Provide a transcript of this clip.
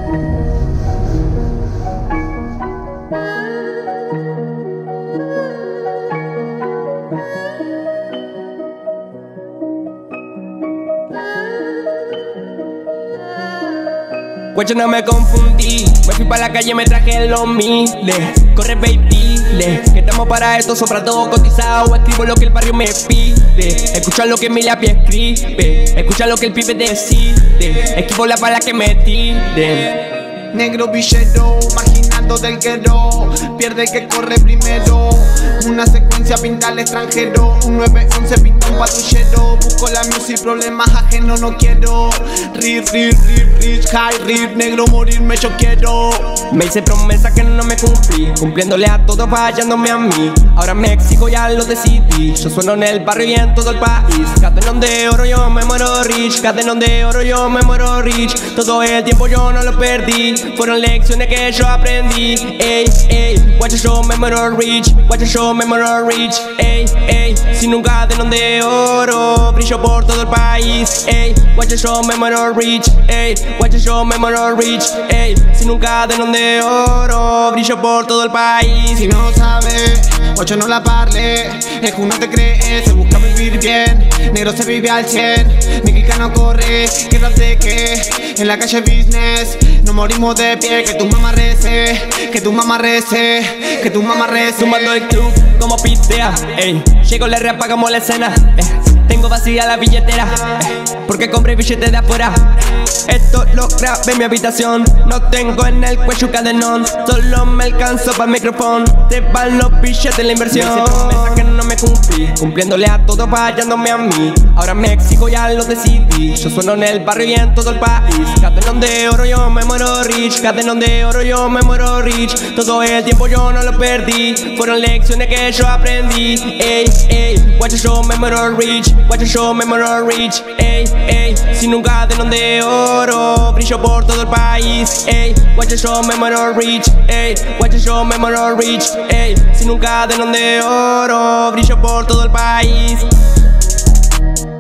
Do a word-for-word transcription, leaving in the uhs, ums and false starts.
Guacho, no me confundí, me fui pa' la calle, me traje los miles. Corre, baby, le, que estamos para esto, sobra todo cotizado. Escribo lo que el barrio me pide, escucha lo que mi lápiz escribe, escucha lo que el pibe decide, esquivo la bala que me tire. Negro villero, marginando del guero, pierde el que corre primero. Una secuencia pinta al extranjero, un nueve once pinta un patrullero. Busco la music, problemas ajenos no quiero. Rip, rip, rip, rich, high, rip, negro morirme yo quiero. Me hice promesa que no me cumplí, cumpliéndole a todos, fallándome a mí. Ahora me exijo, ya lo decidí. Yo sueno en el barrio y en todo el país. Cadenón de oro, yo me muero rich. Cadenón de oro, yo me muero rich. Todo el tiempo yo no lo perdí, fueron lecciones que yo aprendí. Ey, ey, guacho, yo me muero rich. Guacho, yo me muero rich. Ey, ey, sin un cadenón de oro, brillo por todo el país. Ey, guacho, yo me muero rich. Ey, guacho, yo me muero rich. Ey, sin un cadenón de oro, brillo por todo el país. Si no sabes, guacho, no la parle. Es que uno te cree, se busca vivir bien. Negro se vive al cien, mi clica no corre. Que rap de que, en la calle business no morimos de pie. Que tu mamá rece, que tu mamá rece, que tu mamá rece. Tumbando el club como pitea, ey. Llego, le reapagamos la escena, eh. Tengo vacía la billetera, eh. Porque compré billetes de afuera. Esto lo grabé en mi habitación. No tengo en el cuello cadenón, solo me alcanzo para el micrófono. Te van los billetes de la inversión. Me hice promesa que no me cumplí, cumpliéndole a todos, fallándome a mí. Ahora me exijo, ya lo decidí. Yo sueno en el barrio y en todo el país. Cadenón de oro, yo me muero rich. Cadenón de oro, yo me muero rich. Todo el tiempo yo no lo perdí, fueron lecciones que yo aprendí. Ey, ey, guacho, yo me muero rich. Guacho, yo me muero rich. Ey, ey, sin un cadenón de oro, brillo por todo el país. Ey, guacho, yo me muero rich. Ey, guacho, yo me muero rich. Ey, sin un cadenón de oro, brillo por todo el país.